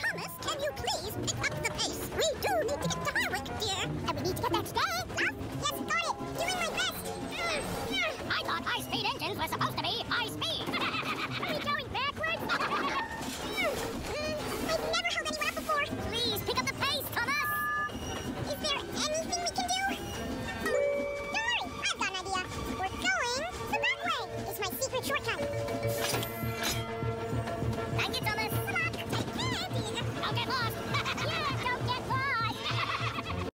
Thomas, can you please pick up the pace? We do need to get to Harwick, dear. And we need to get there today. Love? Yes, got it. Doing my best. I thought high-speed engines were supposed to be high speed. Are we going backwards? I've never held anyone up before. Please pick up the pace, Thomas. Is there anything we can do? Don't worry, I've got an idea. We're going the back way. It's my secret shortcut. Thank you, Thomas. Good luck. Take care, dear. Don't get lost.